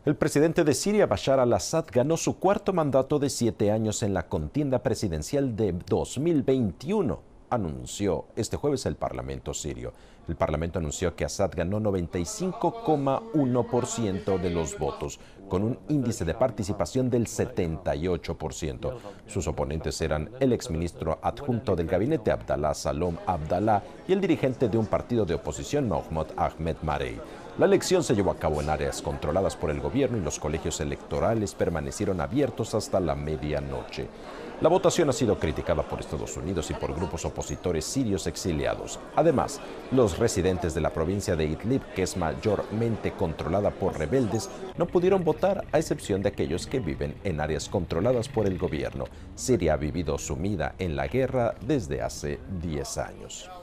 El presidente de Siria, Bashar al-Assad, ganó su cuarto mandato de 7 años en la contienda presidencial de 2021, anunció este jueves el Parlamento sirio. El Parlamento anunció que Assad ganó 95,1% de los votos, con un índice de participación del 78%. Sus oponentes eran el exministro adjunto del gabinete Abdallah Salom Abdallah y el dirigente de un partido de oposición, Mahmoud Ahmed Marei. La elección se llevó a cabo en áreas controladas por el gobierno y los colegios electorales permanecieron abiertos hasta la medianoche. La votación ha sido criticada por Estados Unidos y por grupos opositores sirios exiliados. Además, los residentes de la provincia de Idlib, que es mayormente controlada por rebeldes, no pudieron votar, a excepción de aquellos que viven en áreas controladas por el gobierno. Siria ha vivido sumida en la guerra desde hace 10 años.